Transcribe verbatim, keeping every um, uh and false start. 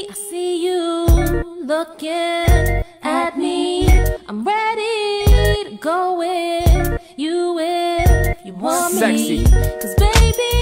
I see you looking at me. I'm ready to go with you if you want Sexy. me. Cause baby